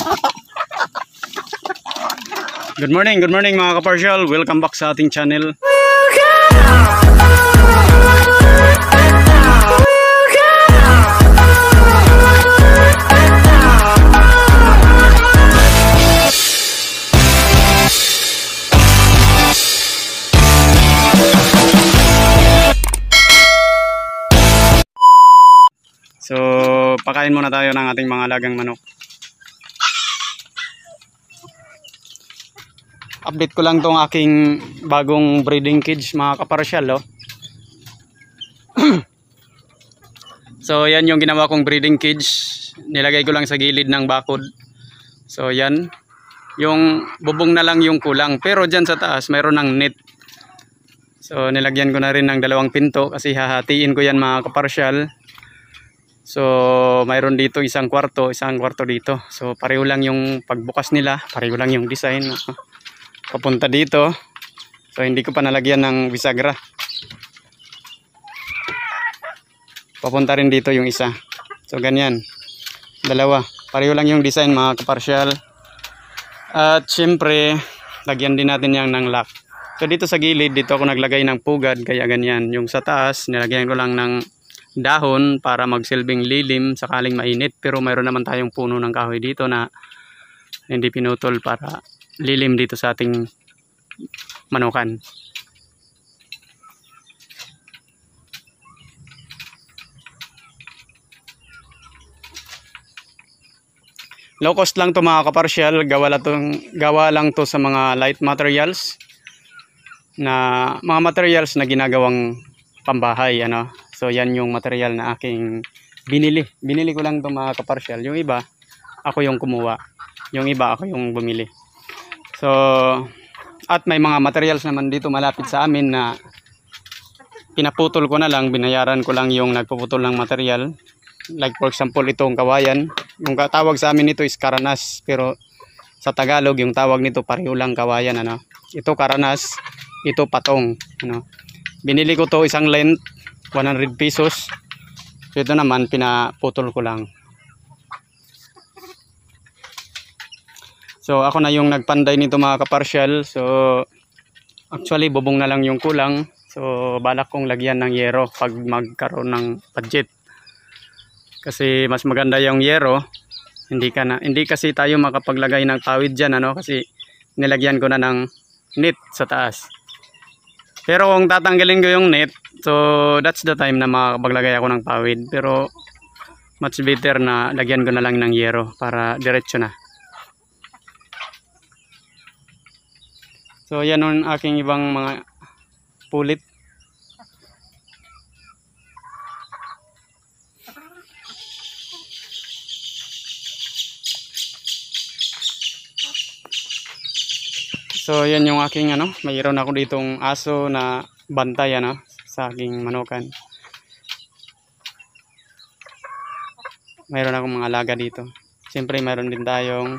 Good morning mga kaparsyal. Welcome back sa ating channel. So, pakain muna tayo ng ating mga alagang manok. Update ko lang tong aking bagong breeding cage mga kaparsyal, oh. So yan yung ginawa kong breeding cage. Nilagay ko lang sa gilid ng bakod. So yan, yung bubong na lang yung kulang, pero dyan sa taas mayroon ng net. So nilagyan ko na rin ng 2 pinto kasi hahatiin ko yan mga kaparsyal. So mayroon dito isang kwarto dito. So pareho lang yung pagbukas nila, pareho lang yung design, papunta dito. So hindi ko pa nalagyan ng bisagra. Papunta rin dito yung isa. So ganyan, 2, pareho lang yung design mga kaparsyal. At syempre lagyan din natin yan ng lock. So dito sa gilid, dito ako naglagay ng pugad, kaya ganyan. Yung sa taas nilagyan ko lang ng dahon para magsilbing lilim sakaling mainit. Pero mayroon naman tayong puno ng kahoy dito na hindi pinutol para lilim dito sa ating manukan. Low cost lang to mga kaparsyal. Gawa lang to sa mga light materials, na mga materials na ginagawang pambahay, ano. So yan yung material na aking binili ko lang to mga kaparsyal. Yung iba ako yung kumuha, yung iba ako yung bumili. So, at may mga materials naman dito malapit sa amin na pinaputol ko na lang, binayaran ko lang yung nagpuputol ng material. Like for example itong kawayan, yung tawag sa amin nito is karanas, pero sa Tagalog yung tawag nito pareho lang kawayan, ano. Ito karanas, ito patong, ano. Binili ko to isang length, 100 pesos. So ito naman pinaputol ko lang. So ako na yung nagpanday nito mga kaparsyal. So actually bubong na lang yung kulang. So balak kong lagyan ng yero pag magkaroon ng budget. Kasi mas maganda yung yero. Hindi kasi tayo makapaglagay ng pawid diyan, ano, kasi nilagyan ko na ng net sa taas. Pero kung tatanggalin ko yung net, so that's the time na makapaglagay ako ng pawid. Pero much better na lagyan ko na lang ng yero para diretso na. So yan ang aking ibang mga pulit. So yan yung aking mayroon ako ditong aso na bantay, sa aking manukan. Mayroon akong mga alaga dito. Siyempre mayroon din tayong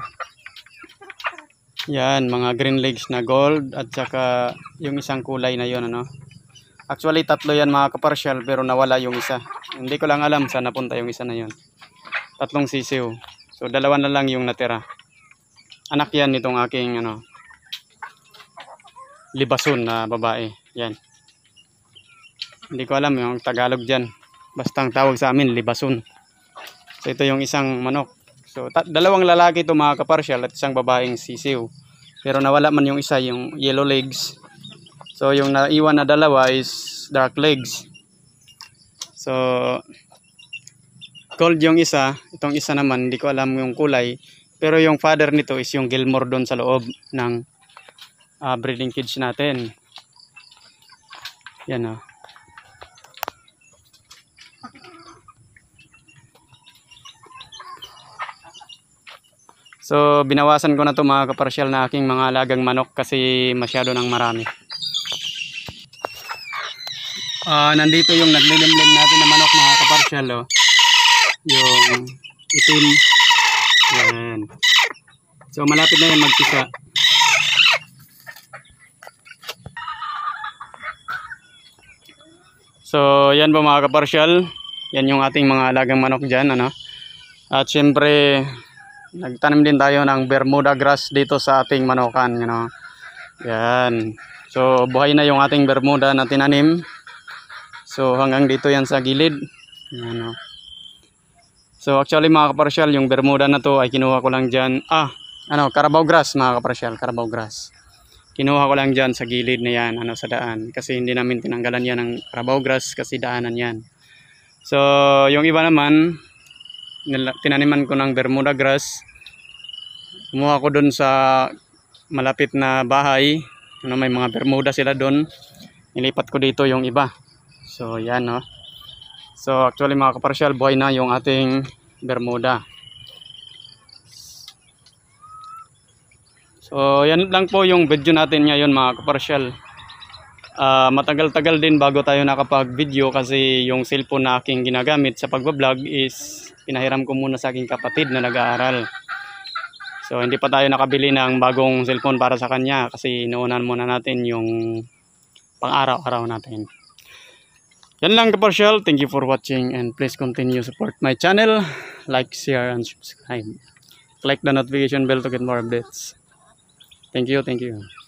yan, mga green legs na gold at saka yung isang kulay na yun, ano. Actually 3 yan mga kaparsyal, pero nawala yung isa. Hindi ko lang alam saan napunta yung isa na yun. 3 sisiw. So 2 na lang yung natira. Anak yan nitong aking libason na babae. Yan. Hindi ko alam yung Tagalog dyan. Basta ang tawag sa amin libason. So ito yung isang manok. So 2 lalaki ito mga kaparsyal at isang babaeng sisiw. Pero nawala man yung isa, yung yellow legs. So yung naiwan na 2 is dark legs. So gold yung isa, itong isa naman hindi ko alam yung kulay. Pero yung father nito is yung Gilmore doon sa loob ng breeding cage natin. Yan, So binawasan ko na to mga kaparsyal na aking mga alagang manok kasi masyado nang marami. Nandito yung naglilimlim natin na manok mga kaparsyal, oh. Yung itim. Yan. So malapit na yan magpisa. So yan po mga kaparsyal, yan yung ating mga alagang manok dyan, ano. At syempre Nagtanim din tayo ng Bermuda grass dito sa ating manokan, you know. Yan. So buhay na yung ating Bermuda na tinanim. So hanggang dito yan sa gilid. Yan, oh. So actually mga kaparsyal, yung Bermuda na to ay kinuha ko lang dyan. Carabao grass mga kaparsyal, Carabao grass. Kinuha ko lang dyan sa gilid na yan, sa daan. Kasi hindi namin tinanggalan yan ng Carabao grass kasi daanan yan. So yung iba naman, tinaniman ko ng Bermuda grass. Kumuha ko dun sa malapit na bahay. May mga Bermuda sila dun. Nilipat ko dito yung iba. So yan, no. So actually mga kaparsyal, buhay na yung ating Bermuda. So yan lang po yung video natin ngayon mga kaparsyal. Matagal-tagal din bago tayo nakapag-video kasi yung cellphone na aking ginagamit sa pagbablog is pinahiram ko muna sa aking kapatid na nag-aaral. So hindi pa tayo nakabili ng bagong cellphone para sa kanya kasi inuunan muna natin yung pang-araw-araw natin. Yan lang kaparsyal. Thank you for watching and please continue support my channel. Like, share, and subscribe. Click the notification bell to get more updates. Thank you.